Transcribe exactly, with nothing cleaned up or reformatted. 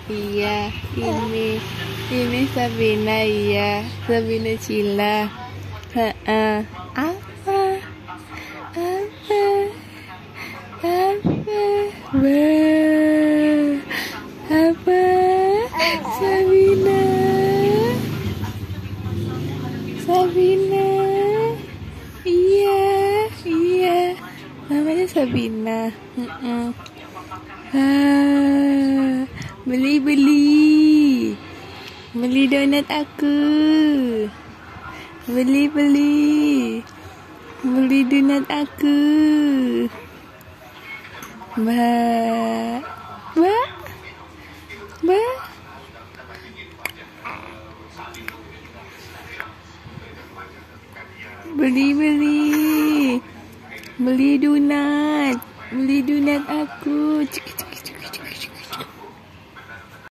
Iya, ini ini Sabina, iya, Sabina Cila. Heeh. Apa? Apa? Apa? Wah. Apa? Sabina. Sabina. Iya, iya. Namanya Sabina. Heeh. Ah, beli beli beli donat aku, beli beli beli donat aku, mbak mbak mbak beli beli beli donat beli donat aku. Cik,